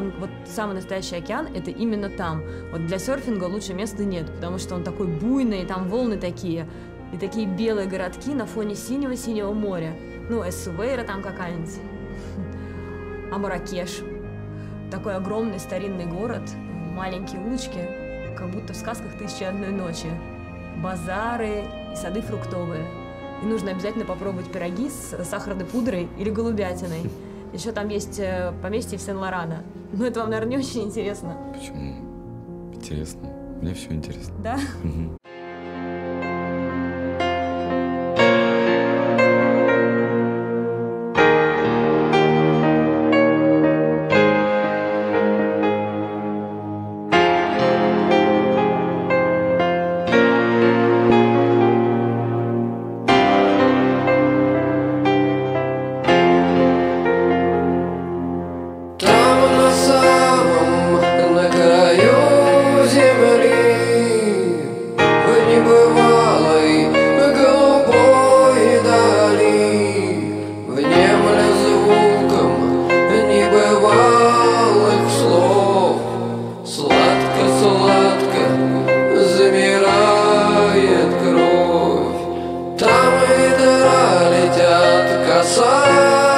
вот самый настоящий океан, это именно там. Вот для серфинга лучше места нет, потому что он такой буйный, и там волны такие, и такие белые городки на фоне синего-синего моря. Ну, Эссуэйра там какая-нибудь. А Марракеш. Такой огромный старинный город, маленькие улочки, как будто в сказках «Тысячи и одной ночи». Базары и сады фруктовые. И нужно обязательно попробовать пироги с сахарной пудрой или голубятиной. Еще там есть поместье в Сен-Лорано. Но это вам, наверное, не очень интересно. Почему? Интересно. Мне все интересно. Да?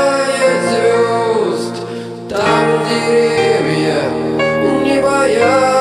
Деревья не боятся.